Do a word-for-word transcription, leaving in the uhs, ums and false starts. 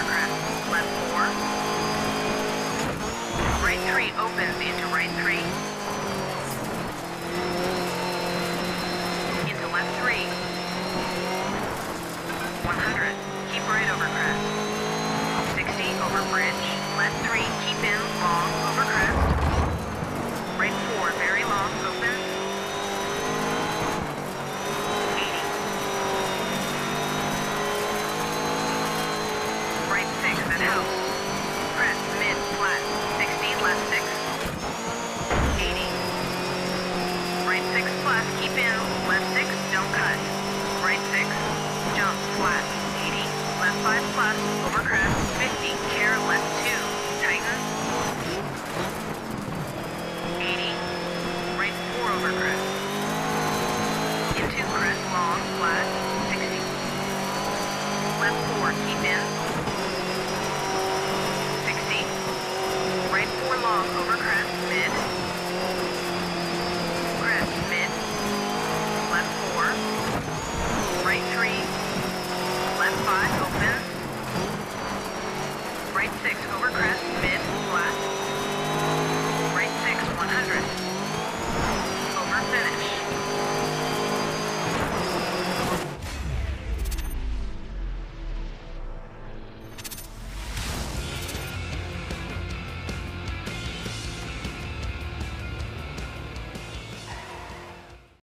crest. Left four. Right three opens into right three. Into left three. one hundred. Keep right over crest. sixty over bridge. Left three. Keep in. Long over crest. Right four. Very long. Open. eighty. Right six at house. Crest. Mid. Flat. sixty. Left six. eighty. Right six plus. Keep in. Left six. Don't cut. Right six. Jump. Flat. eighty. Left five plus. Over crest. fifty. Care. Left two. Tighten. eighty. Right four over crest. Into crest. Long. Flat. sixty. Left four. Keep in. sixty. Right four long. Over crest. Mid. Crest. Mid. Left four. Right three. Left five. Open. Right six. Over crest.